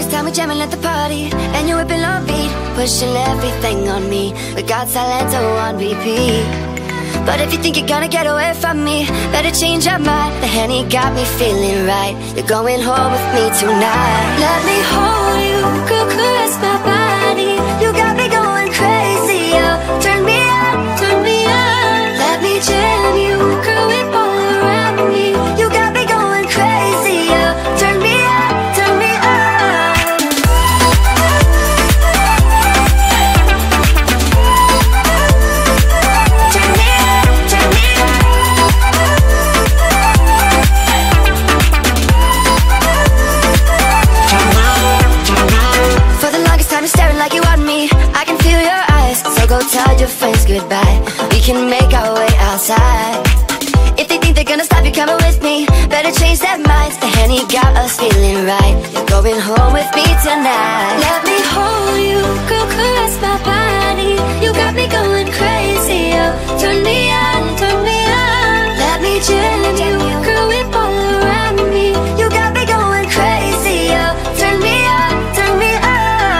longest time we jamming at the party, and you whipping on beat, pushing everything on me. We got Silento on repeat. But if you think you're gonna get away from me, better change your mind. The Henny got me feeling right. You're going home with me tonight. Let me hold you, girl, caress my body. You got me going crazy, yo. Turn me on, turn me on. Let me jam you, girl, whip all around me. You got me going crazy, yo. Turn me on, turn me on. Turn me on, turn me on. For the longest time you're staring like you want me. I can feel your eyes, so go tell your friends goodbye. We can make our way outside. If they think they're gonna stop you coming with me, better change their minds. The Henny got us feeling right. You're going home with me tonight. Let me hold you, girl, caress my body. You got me going crazy, yo. Turn me on, turn me on. Let me jam you, girl, whip all around me. You got me going crazy, yo. Turn me on, turn me on.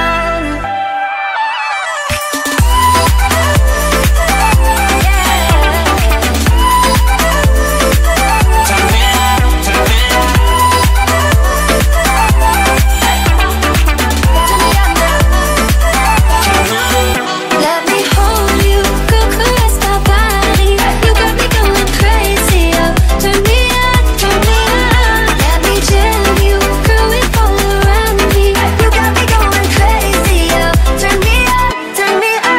Let me hold you, girl, caress my body. You got me going crazy, yo. Turn me on, turn me on. Let me jam you, girl, whip all around me. You got me going crazy, yo. Turn me on, turn me on.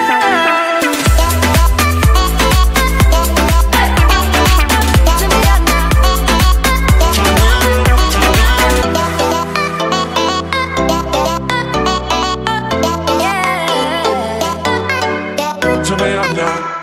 Turn me on now. Yeah. Turn me up now.